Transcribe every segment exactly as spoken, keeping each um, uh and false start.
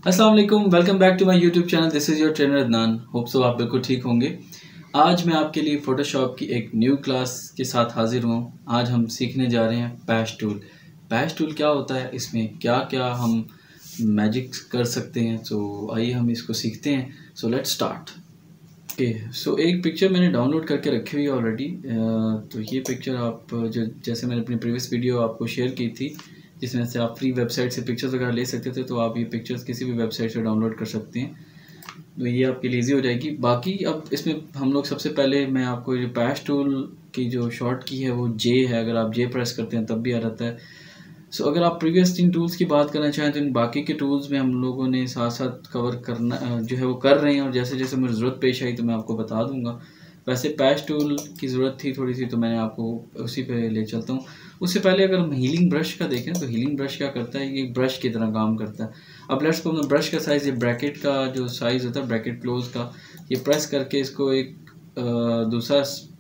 अस्सलाम वालेकुम, welcome back to my YouTube channel. This is your trainer Adnan. Hope so आप बिल्कुल ठीक होंगे। आज मैं आपके लिए फ़ोटोशॉप की एक न्यू क्लास के साथ हाज़िर हुआ हूँ। आज हम सीखने जा रहे हैं पैच टूल। पैच टूल क्या होता है, इसमें क्या क्या हम मैजिक कर सकते हैं। सो आइए हम इसको सीखते हैं। So let's start. Okay, so एक पिक्चर मैंने डाउनलोड करके रखी हुई है ऑलरेडी। तो ये पिक्चर आप जो जैसे मैंने अपनी प्रीवियस वीडियो आपको शेयर की थी जिसमें से आप फ्री वेबसाइट से पिक्चर्स वगैरह ले सकते थे, तो आप ये पिक्चर्स किसी भी वेबसाइट से डाउनलोड कर सकते हैं। तो ये आपके लिए ईजी हो जाएगी। बाकी अब इसमें हम लोग सबसे पहले मैं आपको ये पैच टूल की जो शॉर्ट की है वो जे है। अगर आप जे प्रेस करते हैं तब भी आ जाता है। सो so, अगर आप प्रीवियस इन टूल्स की बात करना चाहें तो इन बाकी के टूल्स में हम लोगों ने साथ साथ कवर करना जो है वो कर रहे हैं, और जैसे जैसे मुझे ज़रूरत पेश आई तो मैं आपको बता दूंगा। वैसे पैच टूल की ज़रूरत थी थोड़ी सी, तो मैंने आपको उसी पे ले चलता हूँ। उससे पहले अगर हम हीलिंग ब्रश का देखें तो हीलिंग ब्रश क्या करता है, ये ब्रश की तरह काम करता है। अब लेट्स को ब्रश का साइज़, ये ब्रैकेट का जो साइज़ होता है ब्रैकेट क्लोज का, ये प्रेस करके इसको एक दूसरा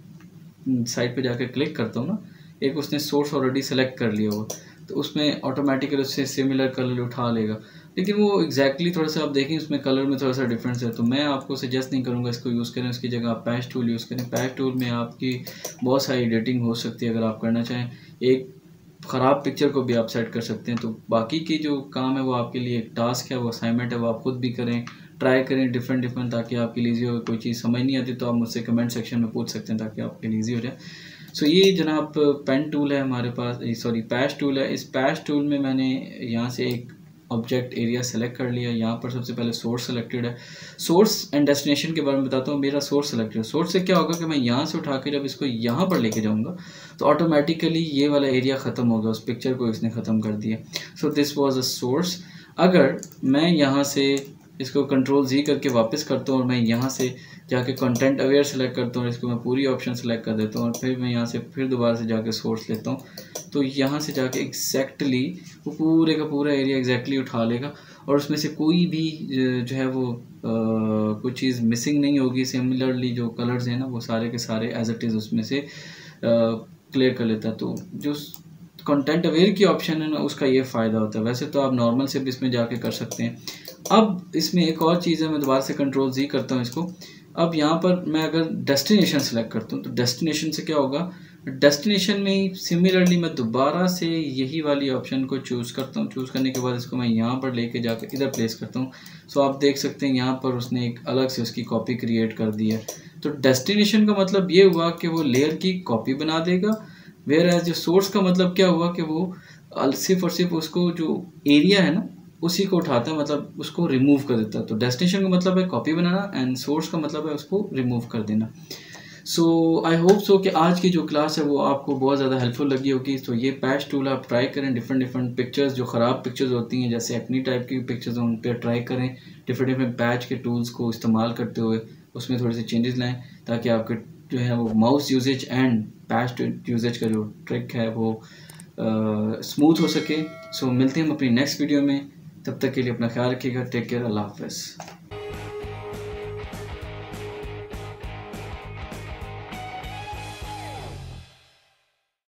साइड पे जाकर क्लिक करता हूँ ना, एक उसने सोर्स ऑलरेडी सेलेक्ट कर लिया हुआ, तो उसमें ऑटोमेटिकली उससे सिमिलर कलर उठा लेगा। लेकिन वो एग्जैक्टली थोड़ा सा आप देखें उसमें कलर में थोड़ा सा डिफरेंस है, तो मैं आपको सजेस्ट नहीं करूँगा इसको यूज़ करें। उसकी जगह आप पैच टूल यूज़ करें। पैच टूल में आपकी बहुत सारी एडिटिंग हो सकती है अगर आप करना चाहें। एक ख़राब पिक्चर को भी आप सेट कर सकते हैं। तो बाकी की जो काम है वो आपके लिए एक टास्क है, वो असाइनमेंट है, वो आप खुद भी करें, ट्राई करें डिफरेंट डिफरेंट, ताकि आपके लिए ईजी हो। कोई चीज़ समझ नहीं आती तो आप मुझसे कमेंट सेक्शन में पूछ सकते हैं ताकि आपके लिए ईजी हो जाए। सो so, ये जनाब पेन टूल है हमारे पास, सॉरी पैच टूल है। इस पैच टूल में मैंने यहाँ से एक ऑब्जेक्ट एरिया सेलेक्ट कर लिया। यहाँ पर सबसे पहले सोर्स सेलेक्टेड है। सोर्स एंड डेस्टिनेशन के बारे में बताता हूँ। मेरा सोर्स सेलेक्टेड है। सोर्स से क्या होगा कि मैं यहाँ से उठा के जब इसको यहाँ पर लेके जाऊँगा तो ऑटोमेटिकली ये वाला एरिया ख़त्म होगा, उस पिक्चर को इसने ख़त्म कर दिया। So this was a source. अगर मैं यहाँ से इसको कंट्रोल जी करके वापस करता हूँ और मैं यहाँ से जाके कंटेंट अवेयर सेलेक्ट करता हूँ और इसको मैं पूरी ऑप्शन सेलेक्ट कर देता हूँ, और फिर मैं यहाँ से फिर दोबारा से जाके सोर्स लेता हूँ, तो यहाँ से जाके एग्जैक्टली वो पूरे का पूरा एरिया एग्जैक्टली उठा लेगा, और उसमें से कोई भी जो है वो आ, कोई चीज़ मिसिंग नहीं होगी। सिमिलरली जो कलर्स हैं ना वो सारे के सारे एज इट इज़ उसमें से क्लियर कर लेता है। तो जो कंटेंट अवेयर की ऑप्शन है ना उसका ये फ़ायदा होता है। वैसे तो आप नॉर्मल से भी इसमें जाके कर सकते हैं। अब इसमें एक और चीज़ है, मैं दोबारा से कंट्रोल जी करता हूँ इसको। अब यहाँ पर मैं अगर डेस्टिनेशन सेलेक्ट करता हूँ तो डेस्टिनेशन से क्या होगा, डेस्टिनेशन में ही सिमिलरली मैं दोबारा से यही वाली ऑप्शन को चूज़ करता हूँ। चूज़ करने के बाद इसको मैं यहाँ पर लेके जाकर इधर प्लेस करता हूँ। सो आप देख सकते हैं यहाँ पर उसने एक अलग से उसकी कॉपी क्रिएट कर दी है। तो डेस्टिनेशन का मतलब ये हुआ कि वो लेयर की कॉपी बना देगा, वेयर एज जो सोर्स का मतलब क्या हुआ कि वो सिर्फ और सिर्फ उसको जो एरिया है ना उसी को उठाता है, मतलब उसको रिमूव कर देता है। तो डेस्टिनेशन का मतलब है कॉपी बनाना एंड सोर्स का मतलब है उसको रिमूव कर देना। सो आई होप सो कि आज की जो क्लास है वो आपको बहुत ज़्यादा हेल्पफुल लगी होगी। तो ये पैच टूल आप ट्राई करें। डिफरेंट डिफरेंट पिक्चर्स जो ख़राब पिक्चर्स होती हैं जैसे एक्नी टाइप की पिक्चर्स उन पर ट्राई करें। डिफरेंट डिफरेंट पैच के टूल्स को इस्तेमाल करते हुए उसमें थोड़े से चेंजेस लाएँ ताकि आपके जो है वो mouse usage and patch usage का जो ट्रिक है वो स्मूथ हो सके। सो so, मिलते हैं हम अपनी नेक्स्ट वीडियो में। तब तक के लिए अपना ख्याल रखिएगा। Take care. अल्लाह हाफ़िज़।